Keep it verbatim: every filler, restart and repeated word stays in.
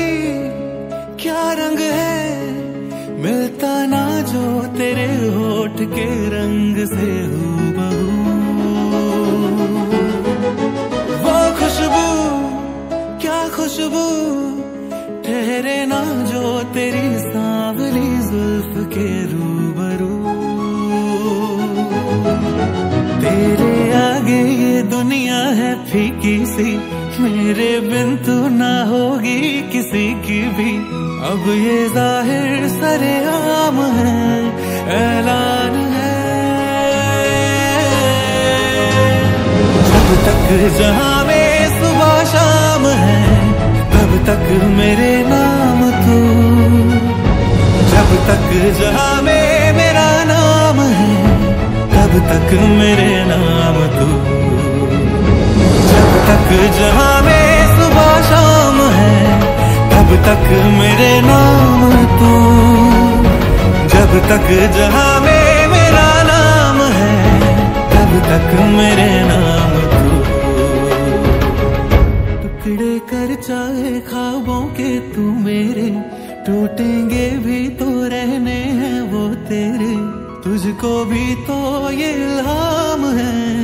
भी क्या रंग है, मिलता ना जो तेरे होठ के रंग से हूबहू। वो खुशबू क्या खुशबू, ठहरे ना जो तेरी सांवली जुल्फ के रूबरू। तेरे आगे ये दुनिया है फीकी सी, मेरे बिन तू ना होगी किसी की भी। अब ये जाहिर सरेआम है, ऐलान है, जब तक जहां में सुबह शाम है तब तक मेरे नाम तू। जब तक जहां में मेरा नाम है तब तक मेरे नाम तू। जब तक जहां में सुबह शाम है तब तक मेरे नाम तू। जब तक जहां में मेरा नाम है तब तक मेरे नाम तू। टुकड़े कर चाहे ख्वाबों के तू मेरे, टूटेंगे भी तो रहने हैं वो तेरे। तुझको भी तो ये इल्हाम है,